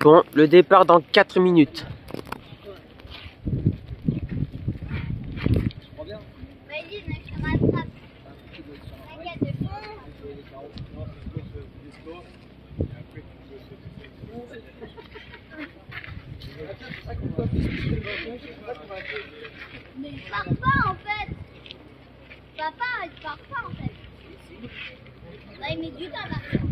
Bon, le départ dans 4 minutes. Vas-y, mais je rattrape. T'inquiète, de fond. Mais il part pas en fait. Papa, il part pas en fait. Là, il met du temps à partir.